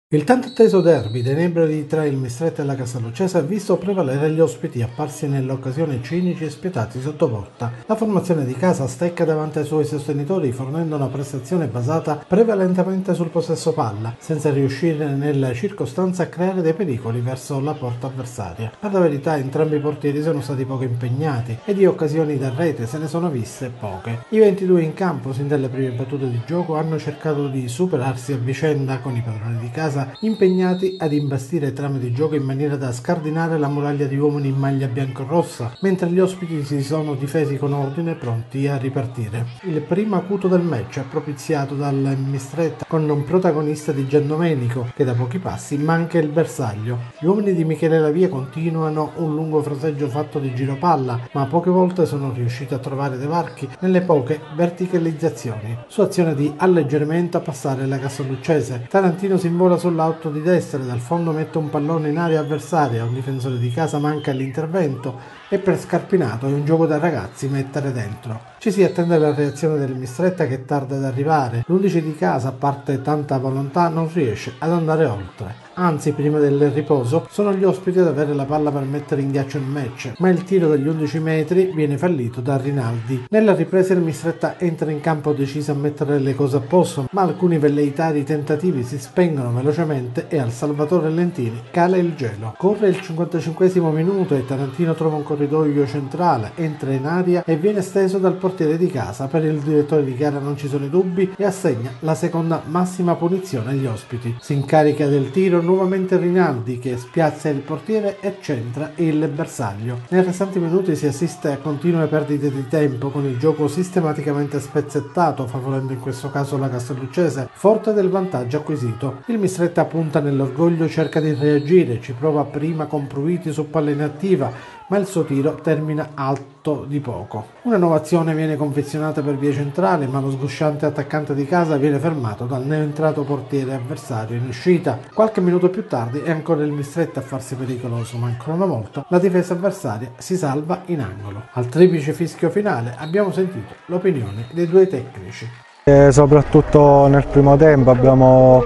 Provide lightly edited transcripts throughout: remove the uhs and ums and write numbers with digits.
Il tanto atteso derby dei nebbrodi tra il Mistretta e la Casalluccese ha visto prevalere gli ospiti apparsi nell'occasione cinici e spietati sotto porta. La formazione di casa stecca davanti ai suoi sostenitori fornendo una prestazione basata prevalentemente sul possesso palla, senza riuscire nella circostanza a creare dei pericoli verso la porta avversaria. Per la verità entrambi i portieri sono stati poco impegnati e di occasioni da rete se ne sono viste poche. I 22 in campo sin dalle prime battute di gioco hanno cercato di superarsi a vicenda con i padroni di casa impegnati ad imbastire trame di gioco in maniera da scardinare la muraglia di uomini in maglia biancorossa, mentre gli ospiti si sono difesi con ordine pronti a ripartire. Il primo acuto del match è propiziato dal Mistretta con un protagonista di Giandomenico che da pochi passi manca il bersaglio. Gli uomini di Michele Lavia continuano un lungo fraseggio fatto di giropalla, ma poche volte sono riusciti a trovare dei varchi nelle poche verticalizzazioni. Su azione di alleggerimento a passare la Casalluccese, Tarantino si invola sull'auto di destra e dal fondo mette un pallone in area avversaria, un difensore di casa manca l'intervento e per Scarpinato è un gioco da ragazzi mettere dentro. Ci si attende la reazione del Mistretta che tarda ad arrivare, l'11 di casa a parte tanta volontà non riesce ad andare oltre. Anzi, prima del riposo sono gli ospiti ad avere la palla per mettere in ghiaccio il match, ma il tiro dagli 11 metri viene fallito da Rinaldi. Nella ripresa il Mistretta entra in campo deciso a mettere le cose a posto, ma alcuni velleitari tentativi si spengono velocemente e al Salvatore Lentini cala il gelo. Corre il 55esimo minuto e Tarantino trova un corridoio centrale, entra in aria e viene steso dal portiere di casa. Per il direttore di gara non ci sono i dubbi e assegna la seconda massima punizione agli ospiti. Si incarica del tiro nuovamente Rinaldi che spiazza il portiere e centra il bersaglio. Nei restanti minuti si assiste a continue perdite di tempo con il gioco sistematicamente spezzettato, favorendo in questo caso la Casalluccese, forte del vantaggio acquisito. Il Mistretta punta nell'orgoglio, cerca di reagire, ci prova prima con Pruiti su palla inattiva, ma il suo tiro termina alto di poco. Una nuova azione viene confezionata per via centrale, ma lo sgusciante attaccante di casa viene fermato dal neoentrato portiere avversario in uscita. Qualche minuto più tardi è ancora il Mistretta a farsi pericoloso, ma ancora una volta la difesa avversaria si salva in angolo. Al triplice fischio finale abbiamo sentito l'opinione dei due tecnici. Soprattutto nel primo tempo abbiamo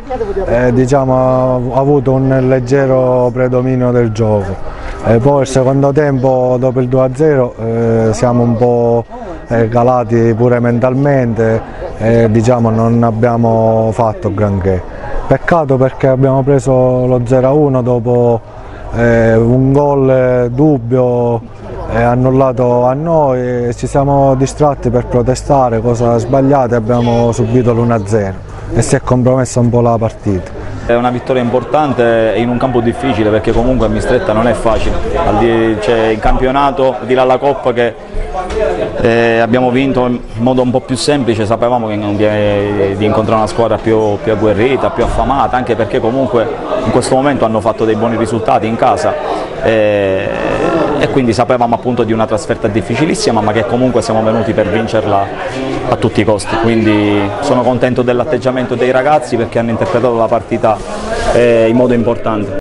avuto un leggero predominio del gioco. Poi il secondo tempo, dopo il 2-0, siamo un po' calati pure mentalmente e non abbiamo fatto granché. Peccato perché abbiamo preso lo 0-1 dopo un gol dubbio annullato a noi e ci siamo distratti per protestare, cosa sbagliata, e abbiamo subito l'1-0 e si è compromessa un po' la partita. È una vittoria importante in un campo difficile perché comunque a Mistretta non è facile, in campionato, al di là della Coppa che abbiamo vinto in modo un po' più semplice, sapevamo di incontrare una squadra più agguerrita, più affamata, anche perché comunque in questo momento hanno fatto dei buoni risultati in casa e quindi sapevamo appunto di una trasferta difficilissima, ma che comunque siamo venuti per vincerla a tutti i costi. Quindi sono contento dell'atteggiamento dei ragazzi perché hanno interpretato la partita in modo importante.